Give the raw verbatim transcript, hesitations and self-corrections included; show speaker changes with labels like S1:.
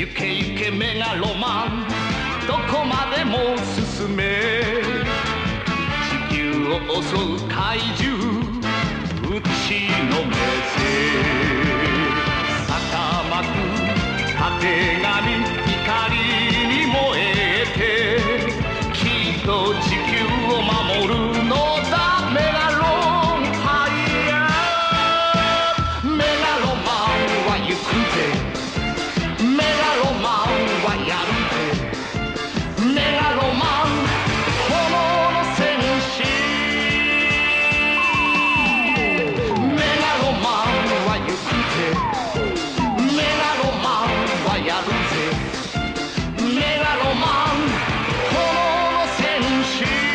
S1: 行け行けメガロマンどこまでも進め地球を襲う怪獣打ちのめせ逆まくたてがみ光に燃えてきっと地球を守るのだメガロンハイヤーメガロマンは行くぜメガロマンはやるぜメガロマン炎の戦士メガロマンは行くぜメガロマンはやるぜメガロマン炎の戦士